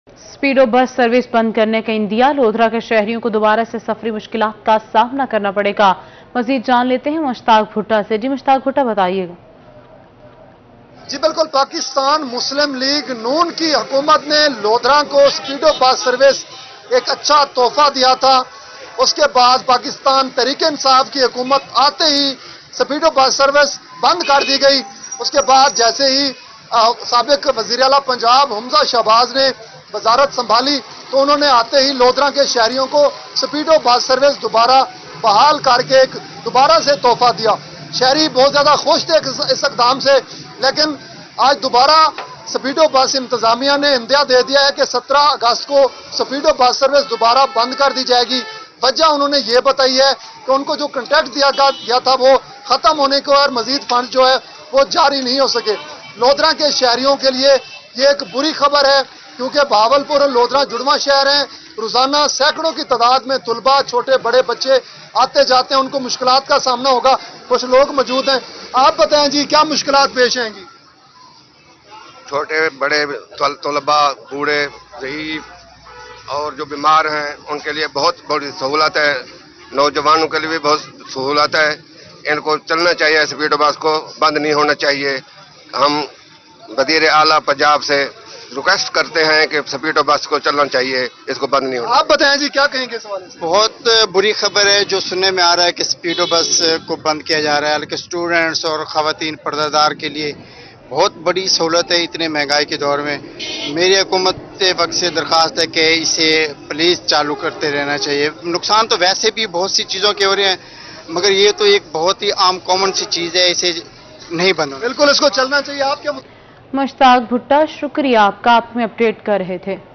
स्पीडो bus service बंद करने का इंदिया, लोधरा के शहरियों को दोबारा से सफरी मुश्किलात का सामना करना पड़ेगा। मजीद जान लेते हैं मुश्ताक भुट्टा से। जी मुश्ताक भुट्टा, बताइएगा। जी बिल्कुल, पाकिस्तान मुस्लिम लीग नून की हुकूमत ने लोधरा को स्पीडो बस सर्विस एक अच्छा तोहफा दिया था। उसके बाद पाकिस्तान तहरीक इंसाफ की हुकूमत आते ही स्पीडो बस सर्विस बंद कर दी गई। उसके बाद जैसे ही साबिक वज़ीर आला पंजाब हमजा शहबाज ने वजारत संभाली तो उन्होंने आते ही लोधरा के शहरियों को स्पीडो बस सर्विस दोबारा बहाल करके एक दोबारा से तोहफा दिया। शहरी बहुत ज्यादा खुश थे इस इकदाम से, लेकिन आज दोबारा स्पीडो बस इंतजामिया ने इंदिया दे दिया है कि 17 अगस्त को स्पीडो बस सर्विस दोबारा बंद कर दी जाएगी। वजह उन्होंने ये बताई है कि उनको जो कंट्रैक्ट दिया गया था वो खत्म होने को और मजीद फंड जो है वो जारी नहीं हो सके। लोधरा के शहरियों के लिए ये एक बुरी खबर है, क्योंकि बहावलपुर और लोधरा जुड़वा शहर हैं। रोजाना सैकड़ों की तादाद में तुलबा, छोटे बड़े बच्चे आते जाते हैं, उनको मुश्किलात का सामना होगा। कुछ लोग मौजूद हैं, आप बताएं जी क्या मुश्किलात पेश आएंगी? छोटे बड़े तुलबा, बूढ़े, ज़ईफ और जो बीमार हैं उनके लिए बहुत बड़ी सहूलत है। नौजवानों के लिए भी बहुत सहूलत है। इनको चलना चाहिए, स्पीडो बस को बंद नहीं होना चाहिए। हम वज़ीर आला पंजाब से रिक्वेस्ट करते हैं कि स्पीडो बस को चलना चाहिए, इसको बंद नहीं होना। आप बताएं जी क्या कहेंगे इस हवाले से? बहुत बुरी खबर है जो सुनने में आ रहा है कि स्पीडो बस को बंद किया जा रहा है, हालांकि स्टूडेंट्स और खवातीन पर्दादार के लिए बहुत बड़ी सहूलत है इतने महंगाई के दौर में। मेरी हुकूमत वक्त से दरख्वास्त है कि इसे प्लीज चालू करते रहना चाहिए। नुकसान तो वैसे भी बहुत सी चीज़ों के हो रहे हैं, मगर ये तो एक बहुत ही आम कॉमन सी चीज़ है, इसे नहीं बंद होना। बिल्कुल इसको चलना चाहिए। आप क्या? मुश्ताक भुट्टा, शुक्रिया आपका, आप हमें अपडेट कर रहे थे।